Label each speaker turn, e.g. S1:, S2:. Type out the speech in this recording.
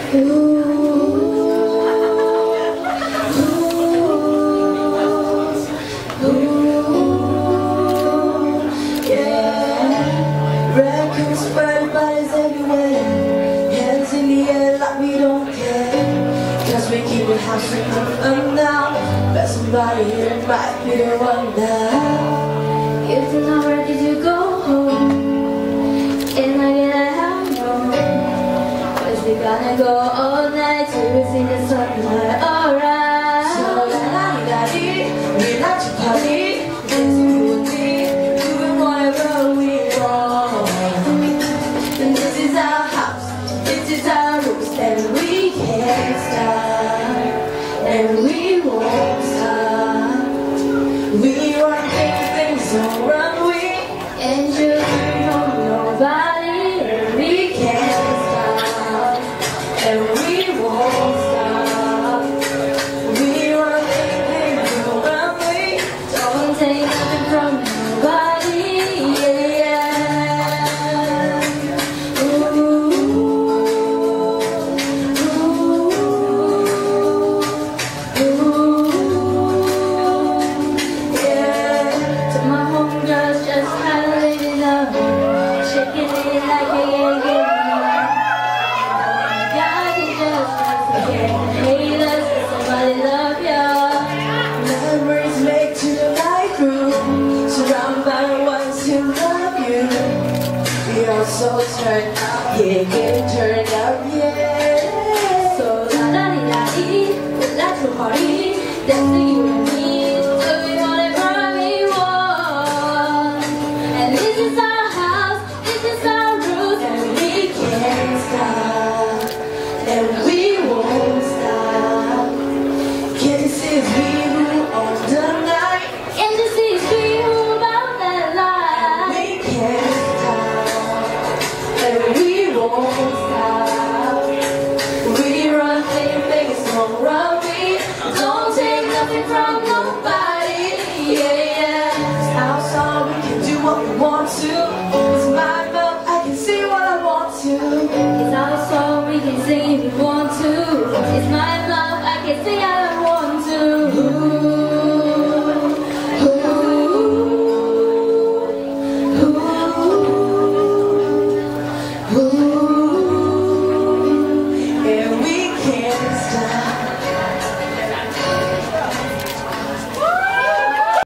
S1: Everybody's everywhere, hands in the air like we don't care. Cause we keep the house open now, but somebody here might be the one now.
S2: If you're not ready to go home, and I gotta have no, cause we gonna go all night till we see the sunlight, alright.
S1: So la-di-da-di, we like to party, dancing with me, doing whatever we want. And this is our house, this is our rules, and we can't stop, and we won't stop. We want things on runway,
S2: And you don't know nobody,
S1: and we can't stop, and we won't stop. We want things on runway,
S2: don't take nothing from nobody, yeah.
S1: memories made to the night room, surrounded by the ones who love you. We are so turned up, yeah, get turned up, yeah.
S2: So la-da-di-da-di, we like to party, dancing you and me, doing whatever we want. And this is our house, this is our rules,
S1: And we can't stop, and we won't stop. This is we who own the night.
S2: and this is we who love that life.
S1: We can't stop, and we won't stop. We run things on run. We don't take nothing from nobody. Yeah, yeah. It's our song. We can do what we want to. It's my